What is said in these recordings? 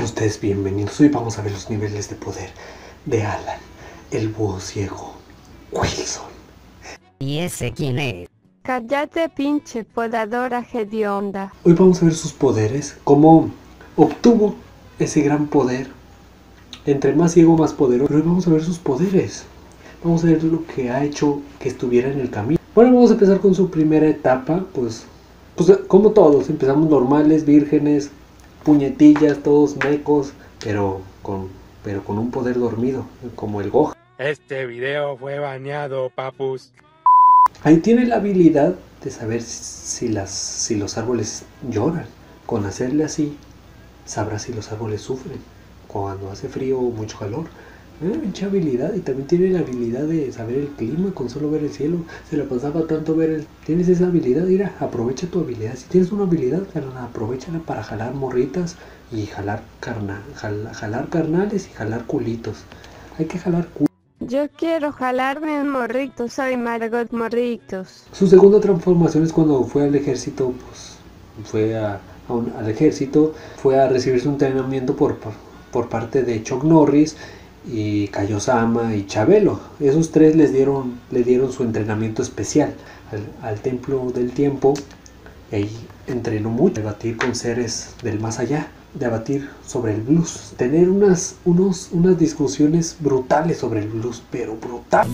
ustedes bienvenidos. Hoy vamos a ver los niveles de poder de Alan, el búho ciego Wilson. ¿Y ese quién es? Cállate, pinche podadora hedionda. Hoy vamos a ver sus poderes, cómo obtuvo ese gran poder. Entre más ciego, más poderoso. Pero hoy vamos a ver sus poderes. Vamos a ver lo que ha hecho que estuviera en el camino. Bueno, vamos a empezar con su primera etapa. Pues como todos, empezamos normales, vírgenes, puñetillas, todos mecos, pero con un poder dormido, como el Gohan. Este video fue baneado, papus. Ahí tiene la habilidad de saber si los árboles lloran. Con hacerle así, sabrá si los árboles sufren cuando hace frío o mucho calor. Mucha habilidad. Y también tiene la habilidad de saber el clima con solo ver el cielo. Se la pasaba tanto ver el... Tienes esa habilidad, mira, aprovecha tu habilidad. Si tienes una habilidad, aprovechala para jalar morritas y jalar carnales y jalar culitos. Hay que jalar culitos. Yo quiero jalarme un morrito, soy Margot Morritos. Su segunda transformación es cuando fue al ejército, pues fue al ejército, fue a recibir su entrenamiento por parte de Chuck Norris y Kaiosama y Chabelo. Esos tres le dieron su entrenamiento especial al templo del tiempo, y ahí entrenó mucho, debatir con seres del más allá, debatir sobre el blues, tener unas discusiones brutales sobre el blues, pero brutales.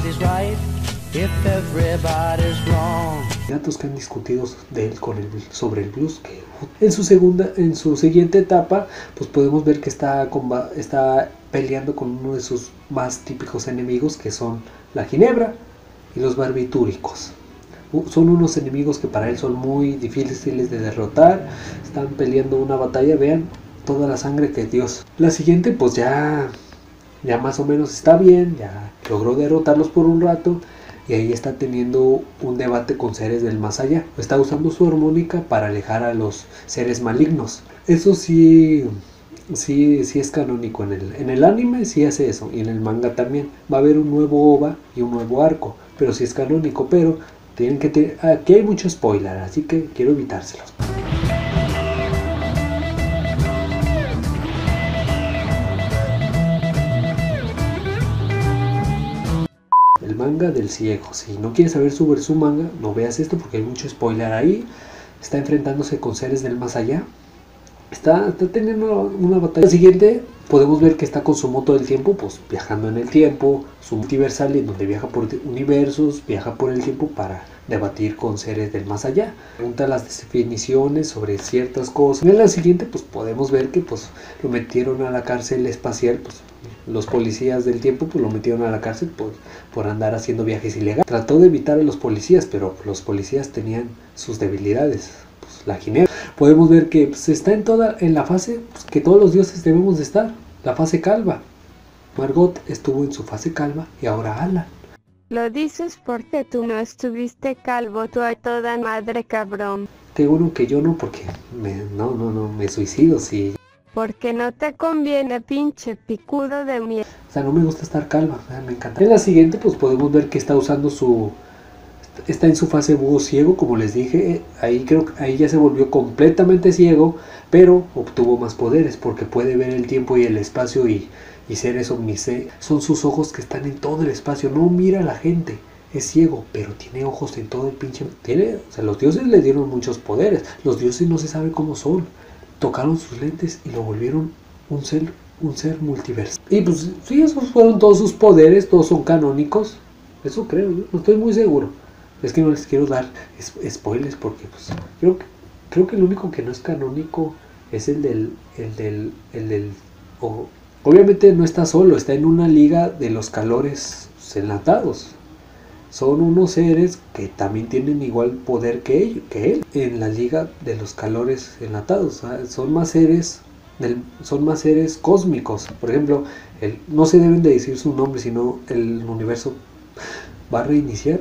Datos que han discutido de él sobre el blues, que en su siguiente etapa, pues podemos ver que está peleando con uno de sus más típicos enemigos, que son la ginebra y los barbitúricos. Son unos enemigos que para él son muy difíciles de derrotar. Están peleando una batalla, vean toda la sangre que Dios. La siguiente pues ya más o menos está bien, ya logró derrotarlos por un rato. Y ahí está teniendo un debate con seres del más allá. Está usando su armónica para alejar a los seres malignos. Eso sí es canónico en el anime, sí hace eso. Y en el manga también. Va a haber un nuevo OVA y un nuevo arco. Pero sí es canónico. Pero aquí hay mucho spoiler, así que quiero evitárselos. El manga del ciego. Si no quieres saber sobre su manga, no veas esto porque hay mucho spoiler ahí. Está enfrentándose con seres del más allá. Está teniendo una batalla. La siguiente podemos ver que está con su moto del tiempo, pues viajando en el tiempo, su multiversal, en donde viaja por universos, viaja por el tiempo para debatir con seres del más allá. Pregunta las definiciones sobre ciertas cosas. En la siguiente pues podemos ver que pues lo metieron a la cárcel espacial, pues los policías del tiempo pues lo metieron a la cárcel por andar haciendo viajes ilegales. Trató de evitar a los policías, pero los policías tenían sus debilidades. La ginebra. Podemos ver que pues, está en la fase pues, que todos los dioses debemos de estar, la fase calva. Margot estuvo en su fase calva y ahora Alan. Lo dices porque tú no estuviste calvo, tú a toda madre, cabrón. Qué bueno que yo no, porque me suicido si... Porque no te conviene, pinche picudo de mierda. O sea, no me gusta estar calva, me encanta. En la siguiente pues podemos ver que está usando está en su fase búho ciego, como les dije. Ahí ya se volvió completamente ciego, pero obtuvo más poderes porque puede ver el tiempo y el espacio y seres omniscientes. Son sus ojos que están en todo el espacio, no mira a la gente. Es ciego, pero tiene ojos en todo el pinche... O sea, los dioses le dieron muchos poderes. Los dioses no se sabe cómo son. Tocaron sus lentes y lo volvieron un ser multiverso. Y pues sí, esos fueron todos sus poderes, todos son canónicos. Eso creo, no estoy muy seguro. Es que no les quiero dar spoilers porque pues creo que el único que no es canónico es el del obviamente no está solo, está en una liga de los calores enlatados. Son unos seres que también tienen igual poder que él en la liga de los calores enlatados. Son más seres cósmicos. Por ejemplo, no se deben de decir su nombre, sino el universo va a reiniciar.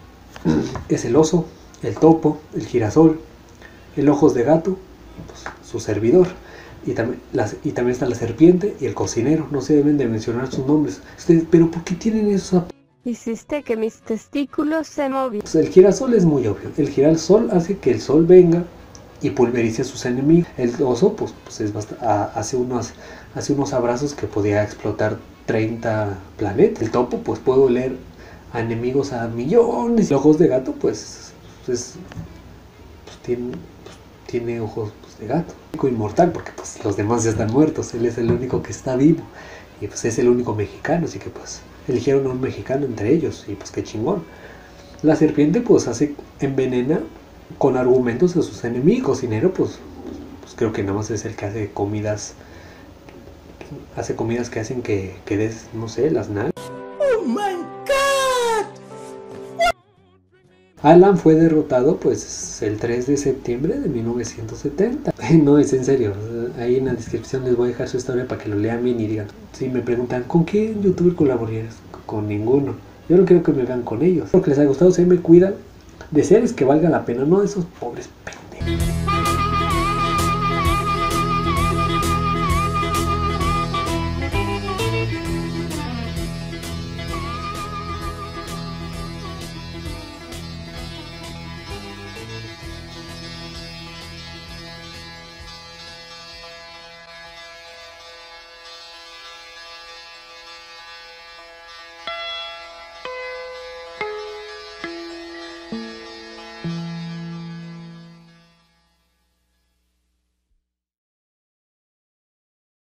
Es el oso, el topo, el girasol, el ojos de gato, pues, su servidor, y también está la serpiente y el cocinero. No se deben de mencionar sus nombres. Pero ¿por qué tienen esos? Hiciste que mis testículos se movieran. Pues el girasol es muy obvio. El girasol hace que el sol venga y pulverice a sus enemigos. El oso pues es hace unos abrazos que podía explotar 30 planetas. El topo pues puede oler a enemigos a millones. Los ojos de gato tiene ojos de gato. Inmortal porque pues los demás ya están muertos. Él es el único que está vivo y pues es el único mexicano, así que pues eligieron a un mexicano entre ellos y pues qué chingón. La serpiente pues envenena con argumentos a sus enemigos. Dinero pues creo que nada más es el que hace comidas que hacen que des, no sé, las nalgas. Oh my god. Alan fue derrotado pues el 3 de septiembre de 1970. No, es en serio. Ahí en la descripción les voy a dejar su historia para que lo lean bien y digan. Si me preguntan, ¿con qué youtuber colaborarías? Con ninguno. Yo no quiero que me vean con ellos. Espero que les haya gustado. Se me cuidan de seres que valgan la pena, no de esos pobres pendejos.